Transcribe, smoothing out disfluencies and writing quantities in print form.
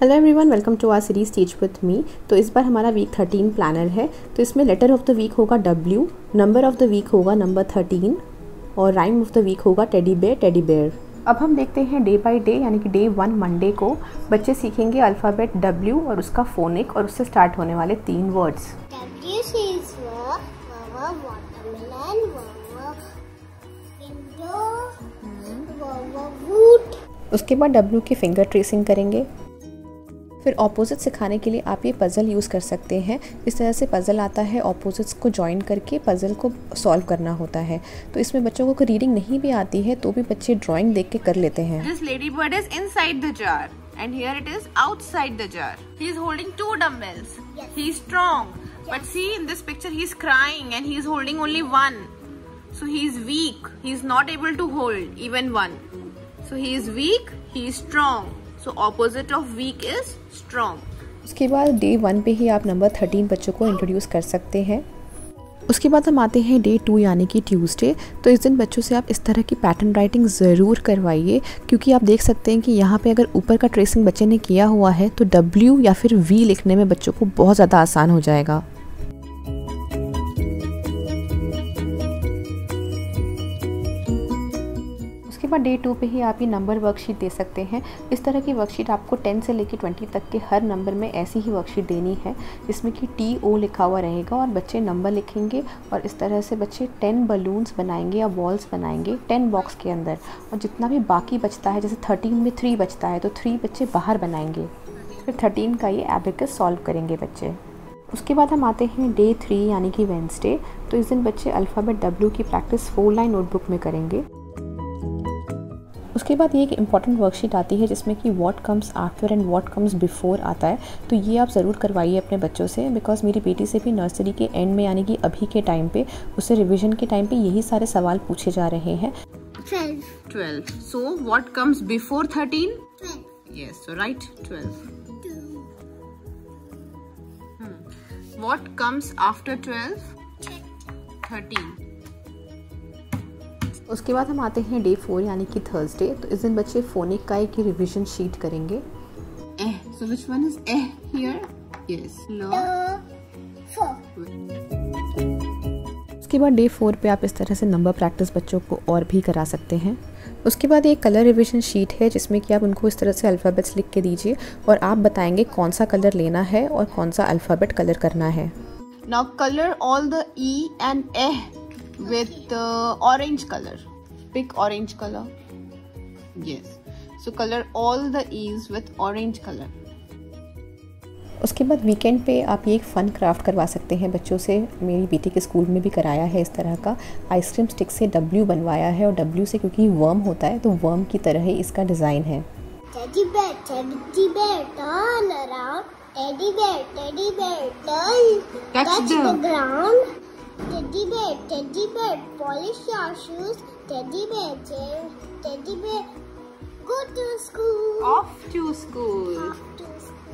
Hello everyone, welcome to our series teach with me. तो इस बार हमारा वीक 13 प्लानर है। तो इसमें लेटर ऑफ द वीक होगा W, number of the week होगा नंबर 13 और राइम ऑफ द वीक होगा टेडी बेयर टेडी बेयर। अब हम देखते हैं डे बाय डे, यानी कि डे 1 मंडे को बच्चे सीखेंगे अल्फ़ाबेट W और उसका फोनिक और उससे स्टार्ट होने वाले 3 वर्ड्स। उसके बाद W की फिंगर ट्रेसिंग करेंगे। फिर ऑपोजिट सिखाने के लिए आप ये पज़ल यूज़ कर सकते हैं। इस तरह से पज़ल आता है, ऑपोजिट्स को जॉइन करके पज़ल को सॉल्व करना होता है। तो इसमें बच्चों को रीडिंग नहीं भी आती है तो भी बच्चे ड्राइंग देख के कर लेते हैं। This ladybird is inside the jar and here it is outside the jar. He is holding 2 dumbbells. Yes. He is strong. Yes. But see, in this picture he is crying and he is holding only 1. So he is weak. He is not able to hold even 1. So he is weak, he is strong. So opposite of weak is strong. उसके बाद day 1 पे ही आप number 13 बच्चों को introduce कर सकते हैं। उसके बाद हम आते हैं डे 2 यानी कि ट्यूसडे। तो इस दिन बच्चों से आप इस तरह की पैटर्न राइटिंग ज़रूर करवाइए, क्योंकि आप देख सकते हैं कि यहाँ पे अगर ऊपर का ट्रेसिंग बच्चे ने किया हुआ है तो W या फिर V लिखने में बच्चों को बहुत ज़्यादा आसान हो जाएगा। उसके बाद डे 2 पे ही आप ये नंबर वर्कशीट दे सकते हैं। इस तरह की वर्कशीट आपको 10 से लेकर 20 तक के हर नंबर में ऐसी ही वर्कशीट देनी है, जिसमें कि TO लिखा हुआ रहेगा और बच्चे नंबर लिखेंगे और इस तरह से बच्चे 10 बलून्स बनाएंगे या बॉल्स बनाएंगे 10 बॉक्स के अंदर। और जितना भी बाकी बचता है, जैसे 13 में 3 बचता है तो 3 बच्चे बाहर बनाएंगे। फिर 13 का ये एबेकस सॉल्व करेंगे बच्चे। उसके बाद हम आते हैं डे 3 यानी कि वेडनेसडे। तो इस दिन बच्चे अल्फ़ाबेट W की प्रैक्टिस 4 लाइन नोटबुक में करेंगे। उसके बाद ये एक इम्पॉर्टेंट वर्कशीट आती है जिसमें कि what comes after and what comes before आता है। तो ये आप ज़रूर करवाइए अपने बच्चों से, बिकॉज मेरी बेटी से भी नर्सरी के एंड में यानी कि अभी के टाइम पे उससे रिवीजन के टाइम पे यही सारे सवाल पूछे जा रहे हैं। 12. So what comes before 13? 12. Yes, so write 12. 2. What comes after 12? 13. उसके बाद हम आते हैं डे 4 यानी कि थर्सडे। तो इस दिन बच्चे फोनिक का एक रिवीजन शीट करेंगे। So which one is here? Yes. उसके बाद डे 4 पे आप इस तरह से नंबर प्रैक्टिस बच्चों को और भी करा सकते हैं। उसके बाद एक कलर रिवीजन शीट है जिसमें कि आप उनको इस तरह से अल्फ़ाबेट्स लिख के दीजिए और आप बताएंगे कौन सा कलर लेना है और कौन सा अल्फ़ाबेट कलर करना है। Now color all the E and with orange color. Pick orange color. Yes. So color all the E's with orange color. उसके बाद वीकेंड पे आप ये एक फ़न क्राफ्ट करवा सकते हैं बच्चों से। मेरी बेटी के स्कूल में भी कराया है इस तरह का। आइसक्रीम स्टिक से W बनवाया है और W से क्योंकि वर्म होता है तो वर्म की तरह ही इसका डिज़ाइन है। Teddy bear, turn around. Teddy bear, touch the ground. Teddy bear, polish your shoes. Teddy bear, go to school. Off to school.